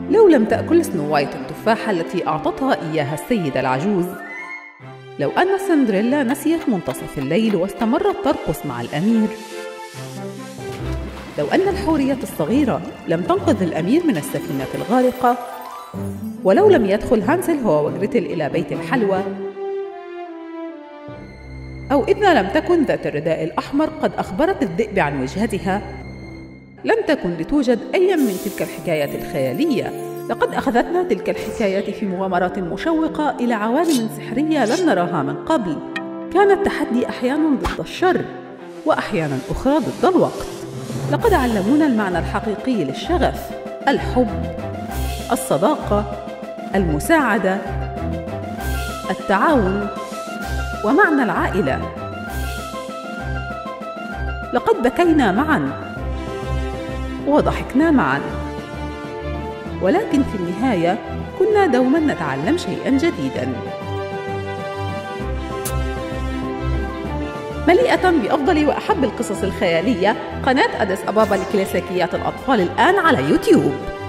لو لم تأكل سنو وايت التفاحة التي أعطتها إياها السيدة العجوز، لو أن سندريلا نسيت منتصف الليل واستمرت ترقص مع الأمير، لو أن الحورية الصغيرة لم تنقذ الأمير من السفينة الغارقة، ولو لم يدخل هانسل هو وغريتل إلى بيت الحلوى، أو إذا لم تكن ذات الرداء الأحمر قد أخبرت الذئب عن وجهتها، لم تكن لتوجد أي من تلك الحكايات الخيالية. لقد أخذتنا تلك الحكايات في مغامرات مشوقة إلى عوالم سحرية لم نراها من قبل. كان التحدي أحيانا ضد الشر، وأحيانا أخرى ضد الوقت. لقد علمونا المعنى الحقيقي للشغف، الحب، الصداقة، المساعدة، التعاون، ومعنى العائلة. لقد بكينا معا وضحكنا معا، ولكن في النهاية كنا دوما نتعلم شيئا جديدا. مليئة بأفضل وأحب القصص الخيالية، قناة أديس أبابا لكلاسيكيات الأطفال الآن على يوتيوب.